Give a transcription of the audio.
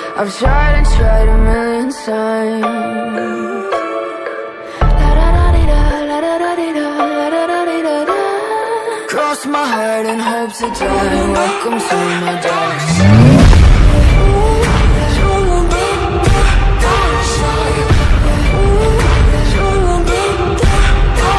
I've tried and tried a million times. Cross my heart and hope to die. Welcome to my dark side.